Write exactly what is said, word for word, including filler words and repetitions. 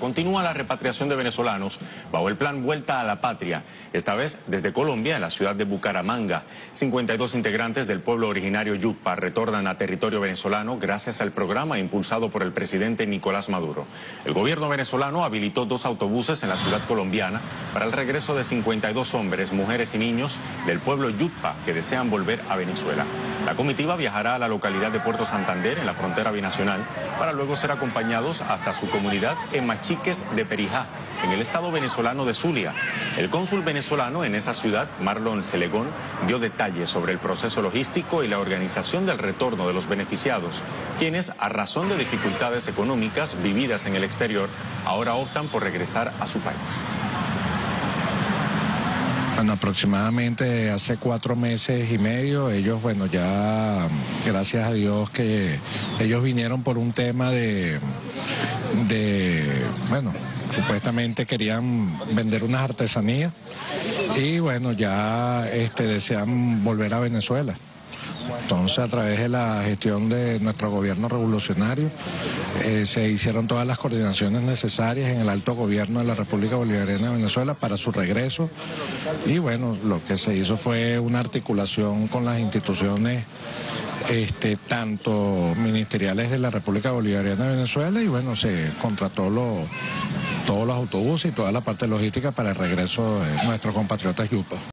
Continúa la repatriación de venezolanos bajo el plan Vuelta a la Patria, esta vez desde Colombia, en la ciudad de Bucaramanga. cincuenta y dos integrantes del pueblo originario Yutpa retornan a territorio venezolano gracias al programa impulsado por el presidente Nicolás Maduro. El gobierno venezolano habilitó dos autobuses en la ciudad colombiana para el regreso de cincuenta y dos hombres, mujeres y niños del pueblo Yutpa que desean volver a Venezuela. La comitiva viajará a la localidad de Puerto Santander, en la frontera binacional, para luego ser acompañados hasta su comunidad en Machiques de Perijá, en el estado venezolano de Zulia. El cónsul venezolano en esa ciudad, Marlon Celegón, dio detalles sobre el proceso logístico y la organización del retorno de los beneficiados, quienes, a razón de dificultades económicas vividas en el exterior, ahora optan por regresar a su país. Bueno, aproximadamente hace cuatro meses y medio, ellos, bueno, ya, gracias a Dios que ellos vinieron por un tema de, de bueno, supuestamente querían vender unas artesanías y bueno, ya este, desean volver a Venezuela. Entonces, a través de la gestión de nuestro gobierno revolucionario, eh, se hicieron todas las coordinaciones necesarias en el alto gobierno de la República Bolivariana de Venezuela para su regreso. Y bueno, lo que se hizo fue una articulación con las instituciones Este, tanto ministeriales de la República Bolivariana de Venezuela y bueno, se contrató lo, todos los autobuses y toda la parte logística para el regreso de nuestros compatriotas Yupa.